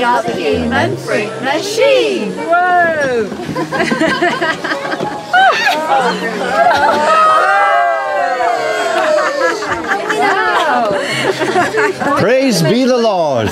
are the human fruit machine. Whoa! Praise be the Lord.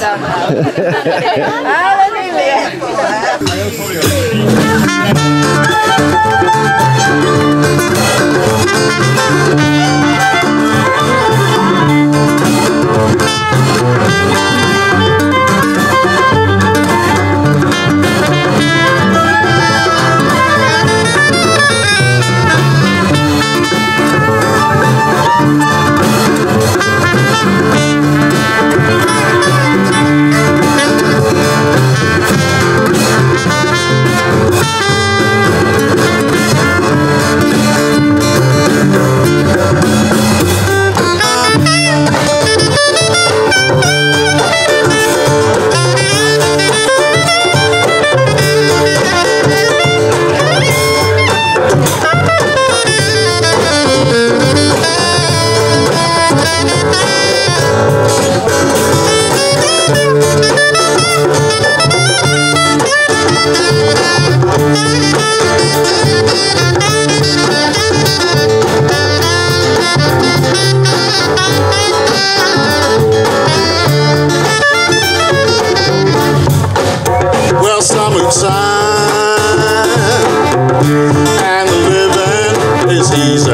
and the living is easy.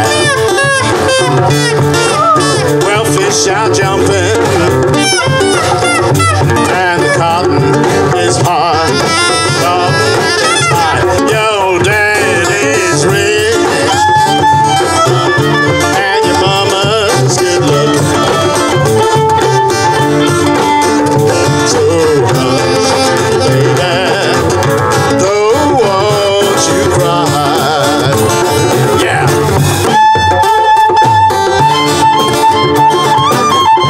Well, fish are jumping and the cotton is hard. Cotton is hard. Your daddy's rich and your mama's good looking. So hush, baby, don't want you cry. Yeah.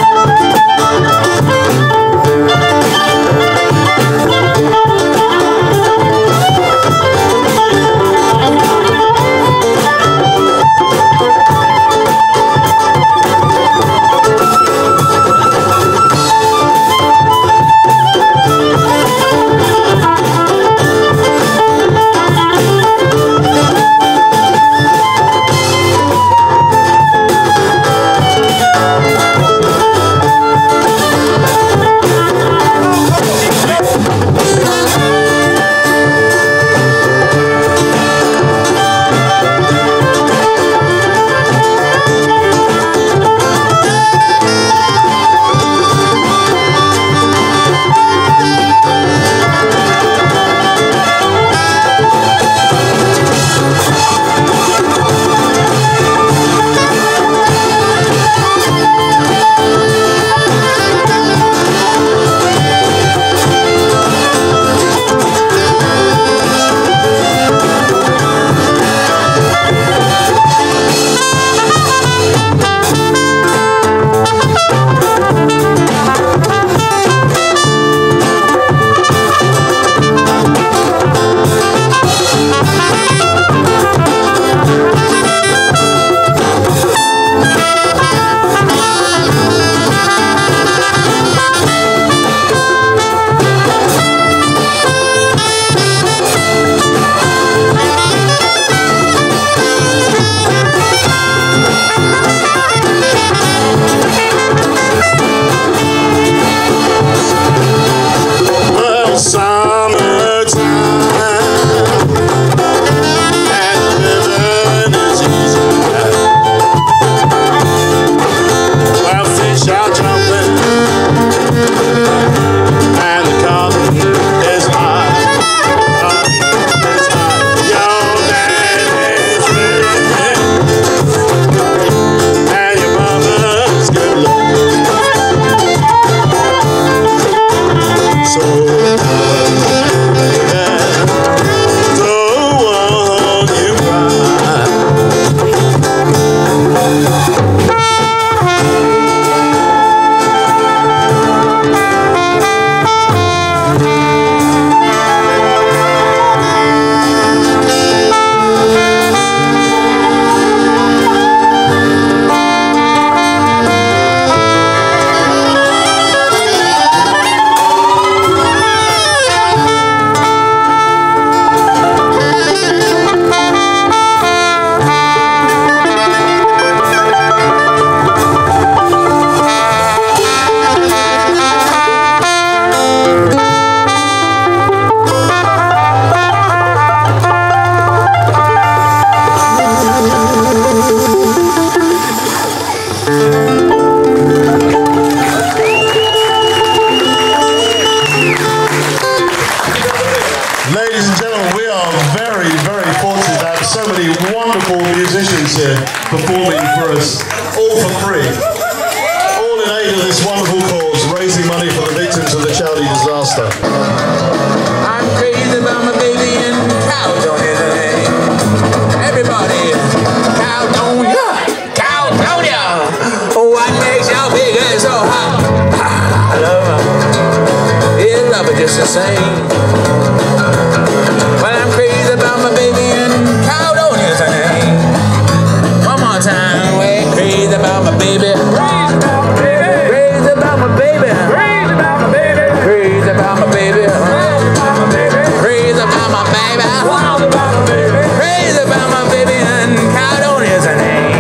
who's here performing for us, all for free. All in aid of this wonderful cause, raising money for the victims of the Chaudi disaster. I'm crazy about my baby and Cowdonia. Everybody, Cowdonia, Cowdonia. What makes y'all big and so hot? I love her. Yeah, love her just the same. Well, I'm crazy about my baby and Cowdonia's her name. One more time, we're crazy about my baby. Crazy about my baby. Crazy about my baby. Crazy about my baby. Crazy about my baby. Crazy about my baby and Cowdonia's her name.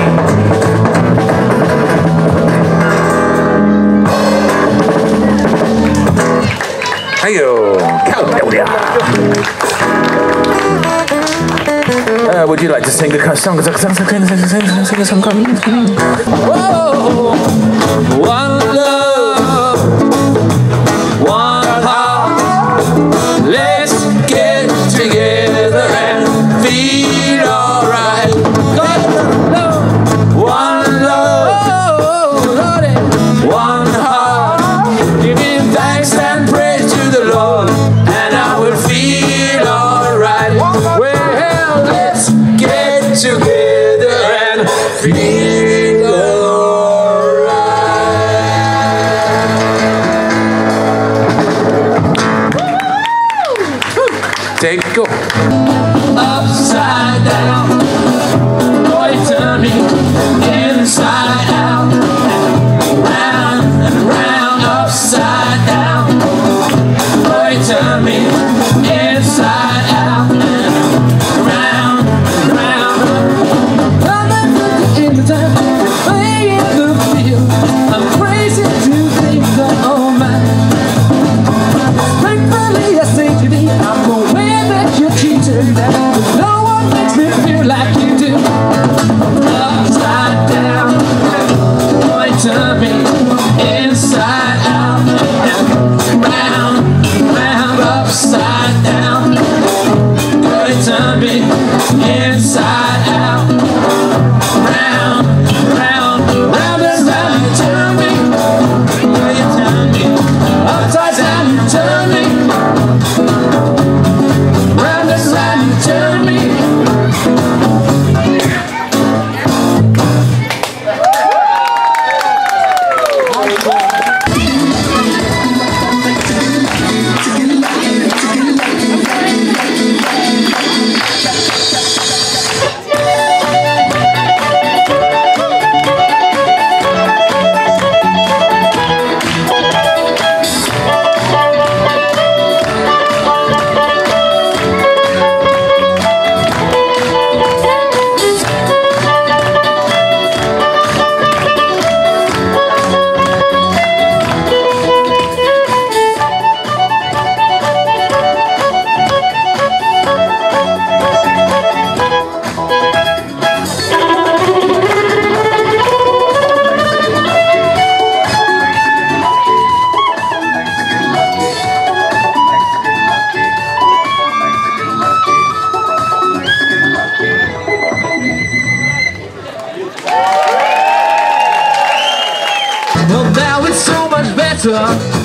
Hey-yo, Cowdonia. Would you like to sing a song? Sing a song. Whoa, one love, one heart. Let's get together and feel alright. One love, one heart. Giving thanks and praise to the Lord, and I will feel alright. Well, let's get together and feel alright. Take go. Upside down, boy, turn me inside out, round and round, upside down, boy, turn me inside out, round and round. I'm in the time, playing the field. I'm crazy to think that all mine. Thankfully, I say to thee, I'm aware that you're cheating, that no one makes me feel like you do. Upside down, boy, turn me inside out, round, round, upside down, boy, turn me inside out, round, round, round and round, you turn me, boy, you turn me, upside down, you turn me, round and round, you turn me. Well, now it's so much better.